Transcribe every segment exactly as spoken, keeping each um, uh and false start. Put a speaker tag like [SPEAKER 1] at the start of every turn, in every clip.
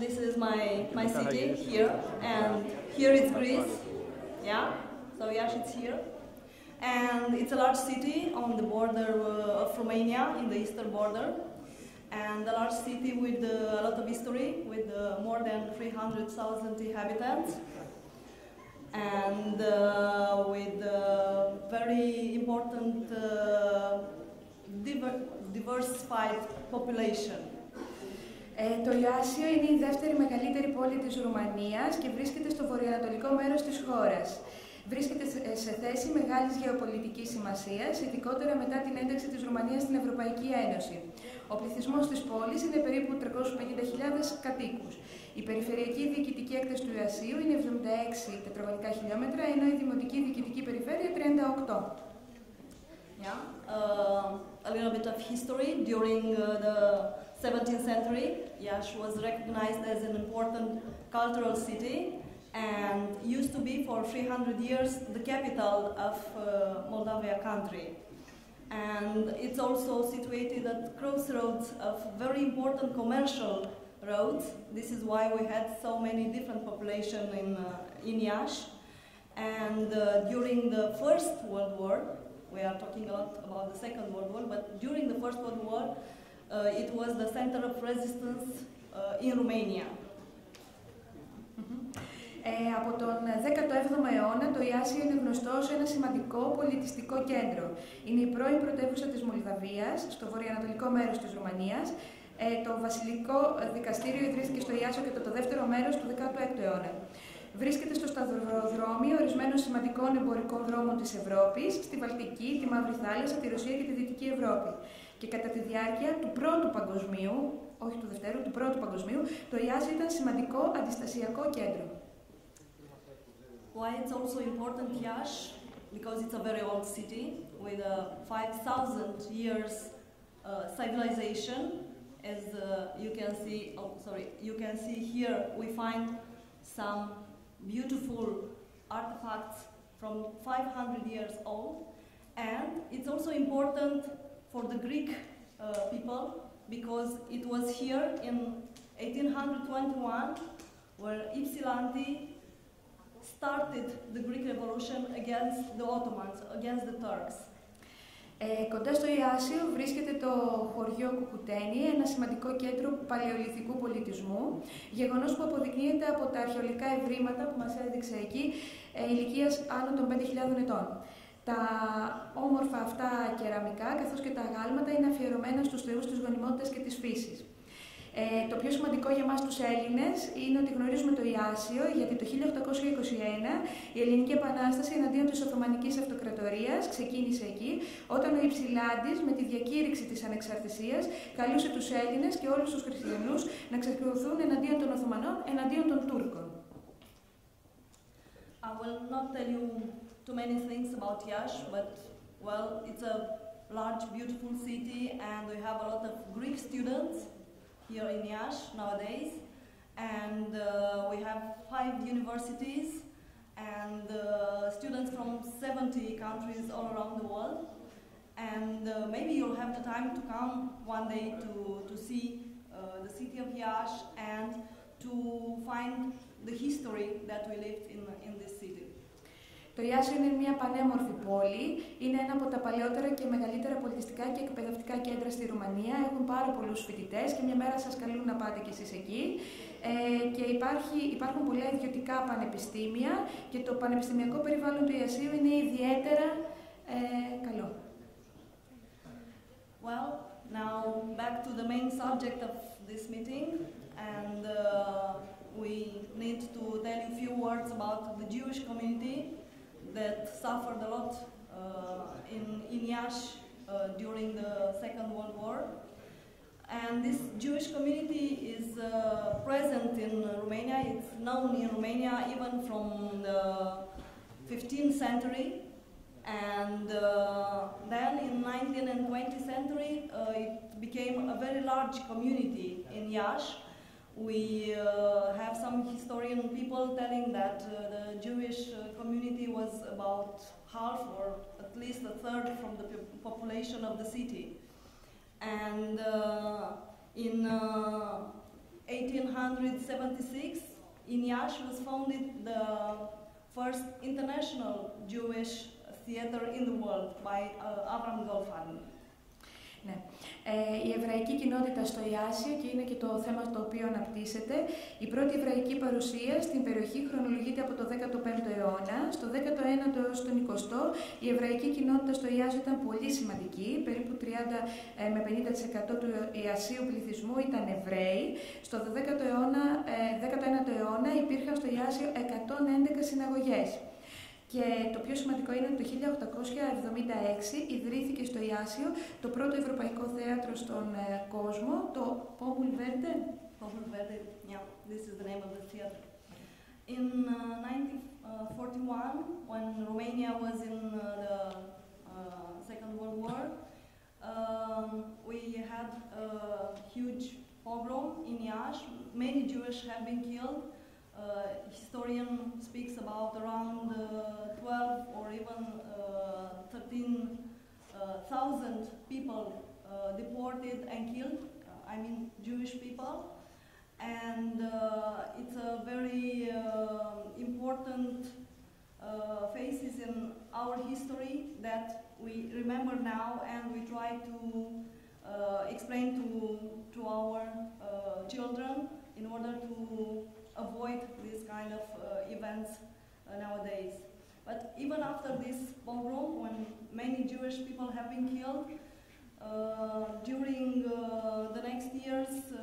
[SPEAKER 1] this is my, my city here, and here it's Greece, yeah, so Iași is here. And it's a large city on the border uh, of Romania, in the eastern border, and a large city with uh, a lot of history, with uh, more than three hundred thousand inhabitants, and uh, with a very important uh, diver diversified population.
[SPEAKER 2] Ε, το Ιάσιο είναι η δεύτερη μεγαλύτερη πόλη της Ρουμανίας και βρίσκεται στο βορειοανατολικό μέρος της χώρας. Βρίσκεται σε θέση μεγάλης γεωπολιτικής σημασίας, ειδικότερα μετά την ένταξη της Ρουμανίας στην Ευρωπαϊκή Ένωση. Ο πληθυσμός της πόλης είναι περίπου τριακόσιες πενήντα χιλιάδες κατοίκους. Η περιφερειακή διοικητική έκταση του Ιασίου είναι εβδομήντα έξι τετραγωνικά χιλιόμετρα, ενώ η δημοτική διοικητική περιφέρεια τριάντα οκτώ.
[SPEAKER 1] Yeah, uh, a little bit of history. During uh, the seventeenth century, Iași was recognized as an important cultural city and used to be for three hundred years the capital of uh, Moldavia country. And it's also situated at crossroads of very important commercial roads. This is why we had so many different population in, uh, in Iași. And uh, during the First World War, we are talking a lot about the Second World War, but during the First World War, uh, it was the center of resistance uh, in Romania.
[SPEAKER 2] Ε, από τον δέκατο έβδομο αιώνα, το Ιάσιο είναι γνωστό ως ένα σημαντικό πολιτιστικό κέντρο. Είναι η πρώην πρωτεύουσα της Μολδαβίας, στο βορειοανατολικό μέρος της Ρουμανίας. Ε, το βασιλικό δικαστήριο ιδρύθηκε στο Ιάσιο και το, το δεύτερο μέρος του δέκατου έκτου αιώνα. Βρίσκεται στο σταυροδρόμιο ορισμένων σημαντικών εμπορικών δρόμων της Ευρώπης, στη Βαλτική, τη Μαύρη Θάλασσα, τη Ρωσία και τη Δυτική Ευρώπη. Και κατά τη διάρκεια του Πρώτου Παγκοσμίου, όχι του Δευτέρου, του Πρώτου Παγκοσμίου, το Ιάσιο ήταν σημαντικό αντιστασιακό κέντρο.
[SPEAKER 1] Why it's also important, Iași? Because it's a very old city with a five thousand years uh, civilization. As uh, you can see, oh sorry, you can see here we find some beautiful artifacts from five hundred years old, and it's also important for the Greek uh, people because it was here in eighteen twenty-one where Ypsilanti started the Greek Revolution against the Ottomans, against the Turks.
[SPEAKER 2] Ε, κοντά στο Ιάσιο βρίσκεται το χωριό Κουκουτένι, ένα σημαντικό κέντρο παλαιολιθικού πολιτισμού, γεγονός που αποδεικνύεται από τα αρχαιολογικά ευρήματα που μας έδειξε εκεί ε, ηλικίας άνω των πέντε χιλιάδων ετών. Τα όμορφα αυτά κεραμικά καθώς και τα αγάλματα είναι αφιερωμένα στους θεούς της γονιμότητας και της φύσης. Ε, το πιο σημαντικό για εμάς τους Έλληνες είναι ότι γνωρίζουμε το Ιάσιο, γιατί το χίλια οκτακόσια είκοσι ένα η Ελληνική Επανάσταση εναντίον της Οθωμανικής Αυτοκρατορίας ξεκίνησε εκεί, όταν ο Υψηλάντης με τη διακήρυξη της ανεξαρτησίας καλούσε τους Έλληνες και όλους τους χριστιανούς να ξεκλωθούν εναντίον των Οθωμανών, εναντίον των Τούρκων.
[SPEAKER 1] I will not tell you too many things about Iași, but well, it's a large, beautiful city, and we have a lot of Greek students here in Iași nowadays, and uh, we have five universities and uh, students from seventy countries all around the world, and uh, maybe you'll have the time to come one day to, to see uh, the city of Iași and to find the history that we lived in, in this city.
[SPEAKER 2] Το Ιάσιο είναι μια πανέμορφη πόλη, είναι ένα από τα παλαιότερα και μεγαλύτερα πολιτιστικά και εκπαιδευτικά κέντρα στη Ρουμανία. Έχουν πάρα πολλούς φοιτητές και μια μέρα σας καλούν να πάτε κι εσείς εκεί. Ε, και υπάρχει, υπάρχουν πολλά ιδιωτικά πανεπιστήμια και το πανεπιστημιακό περιβάλλον του Ιασίου είναι ιδιαίτερα ε, καλό.
[SPEAKER 1] Well, now back to the main subject of this meeting, and uh, we need to tell you a few words about the Jewish community that suffered a lot uh, in, in Iași uh, during the Second World War. And this Jewish community is uh, present in Romania. It's known in Romania even from the fifteenth century. And uh, then in nineteenth and twentieth century, uh, it became a very large community in Iași. We uh, have some historian people telling that uh, the Jewish uh, community was about half or at least a third from the population of the city. And uh, in uh, eighteen seventy-six, in Iași was founded the first international Jewish theater in the world by uh, Avram Goldfarb.
[SPEAKER 2] Ναι. Ε, η εβραϊκή κοινότητα στο Ιάσιο, και είναι και το θέμα το οποίο αναπτύσσεται, η πρώτη εβραϊκή παρουσία στην περιοχή χρονολογείται από το δέκατο πέμπτο αιώνα. Στο δέκατο ένατο έως τον εικοστό η εβραϊκή κοινότητα στο Ιάσιο ήταν πολύ σημαντική, περίπου τριάντα με πενήντα τοις εκατό του Ιασίου πληθυσμού ήταν Εβραίοι. Στο δέκατο ένατο αιώνα υπήρχαν στο Ιάσιο εκατόν έντεκα συναγωγές. Και το πιο σημαντικό είναι ότι το χίλια οκτακόσια εβδομήντα έξι ιδρύθηκε στο Ιάσιο το πρώτο ευρωπαϊκό θέατρο στον ε, κόσμο, το Pomul Verde.
[SPEAKER 1] Pomul Verde, yeah, this is the name of the theater. In uh, nineteen forty-one, when Romania was in uh, the uh, Second World War, um, we had a huge pogrom in Iași. Many Jewish have been killed. Uh, historian speaks about around uh, twelve or even uh, thirteen thousand people uh, deported and killed, uh, I mean Jewish people, and uh, it's a very uh, important uh, phases in our history that we remember now, and we try to uh, explain to, to our uh, children in order to avoid these kind of uh, events uh, nowadays. But even after this pogrom, when many Jewish people have been killed, uh, during uh, the next years, uh,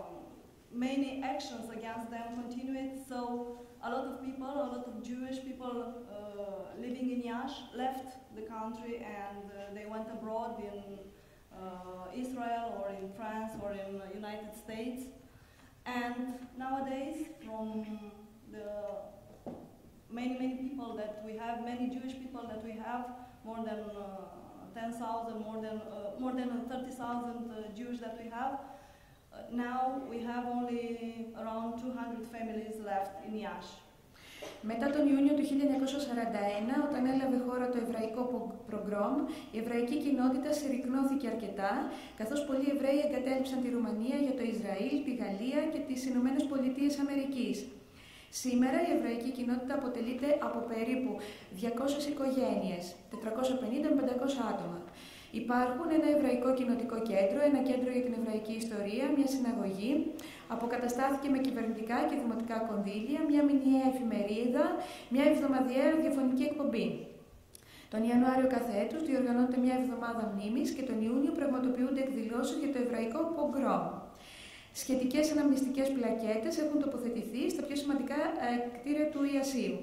[SPEAKER 1] many actions against them continued. So a lot of people, a lot of Jewish people uh, living in Iași left the country, and uh, they went abroad in uh, Israel or in France or in the United States. And nowadays, from the many, many people that we have, many Jewish people that we have, more than uh, ten thousand, more than uh, more than thirty thousand uh, Jews that we have, uh, now we have only around two hundred families left in Iași.
[SPEAKER 2] Μετά τον Ιούνιο του χίλια εννιακόσια σαράντα ένα, όταν έλαβε χώρα το εβραϊκό πογκρόμ, η εβραϊκή κοινότητα συρρικνώθηκε αρκετά, καθώς πολλοί Εβραίοι εγκατέλειψαν τη Ρουμανία για το Ισραήλ, τη Γαλλία και τις Ηνωμένες Πολιτείες Αμερικής. Σήμερα η εβραϊκή κοινότητα αποτελείται από περίπου διακόσιες οικογένειες, τετρακόσια πενήντα με πεντακόσια άτομα. Υπάρχουν ένα εβραϊκό κοινοτικό κέντρο, ένα κέντρο για την εβραϊκή ιστορία, μια συναγωγή, αποκαταστάθηκε με κυβερνητικά και δημοτικά κονδύλια, μια μηνιαία εφημερίδα, μια εβδομαδιαία ραδιοφωνική εκπομπή. Τον Ιανουάριο κάθε έτους διοργανώνεται μια εβδομάδα μνήμης και τον Ιούνιο πραγματοποιούνται εκδηλώσεις για το εβραϊκό πογκρόμ. Σχετικές αναμνηστικές πλακέτες έχουν τοποθετηθεί στα πιο σημαντικά ε, κτίρια του Ιασίου.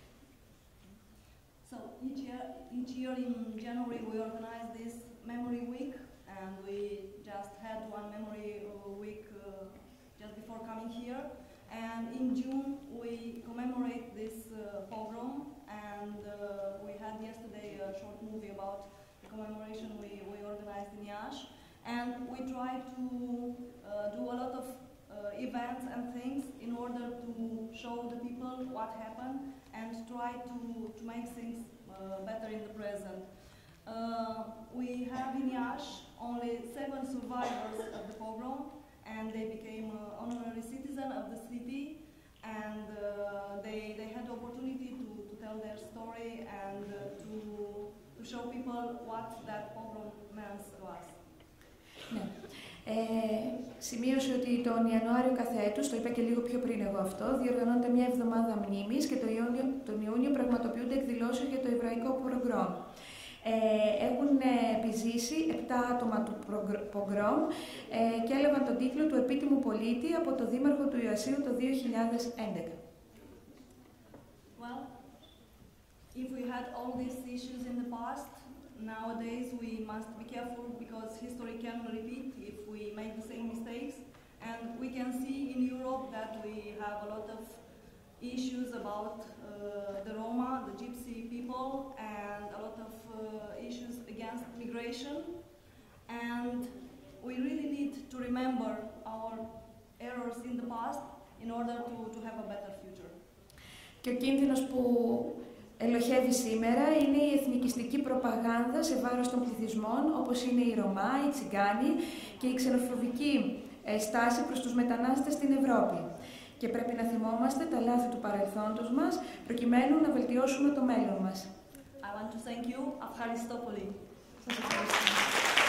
[SPEAKER 1] So each year, each year in January we organize this memory week, and we just had one memory week uh, just before coming here. And in June we commemorate this uh, pogrom, and uh, we had yesterday a short movie about the commemoration we, we organized in Iași. And we try to uh, do a lot of uh, events and things in order to show the people what happened and try to, to make things uh, better in the present. Uh, we have in Iași only seven survivors of the pogrom, and they became uh, honorary citizen of the city, and uh, they, they had the opportunity to, to tell their story and uh, to, to show people what that pogrom meant to us.
[SPEAKER 2] Ναι. Ε, σημείωσε ότι τον Ιανουάριο κάθε έτους, το είπα και λίγο πιο πριν εγώ αυτό, διοργανώνεται μια εβδομάδα μνήμης και τον Ιούνιο, τον Ιούνιο πραγματοποιούνται εκδηλώσεις για το εβραϊκό πογκρόμ. Ε, έχουν επιζήσει επτά άτομα του πογκρόμ ε, και έλαβαν τον τίτλο του επίτιμου πολίτη από το Δήμαρχο του Ιασίου το δύο χιλιάδες έντεκα.
[SPEAKER 1] Well, if we had all these issues in the past, nowadays we must be careful because history can repeat if we make the same mistakes. And we can see in Europe that we have a lot of issues about uh, the Roma, the Gypsy people, and a lot of uh, issues against migration. And we really need to remember our errors in the past in order to, to have a better future.
[SPEAKER 2] Και ο κίνδυνος που ελοχεύει σήμερα είναι η εθνικιστική προπαγάνδα σε βάρος των πληθυσμών, όπως είναι οι Ρωμά, οι Τσιγκάνοι, και η ξενοφοβική ε, στάση προς τους μετανάστες στην Ευρώπη. Και πρέπει να θυμόμαστε τα λάθη του παρελθόντος μας, προκειμένου να βελτιώσουμε το μέλλον μας.
[SPEAKER 1] I want to thank you. Ευχαριστώ πολύ.
[SPEAKER 2] Σας ευχαριστώ.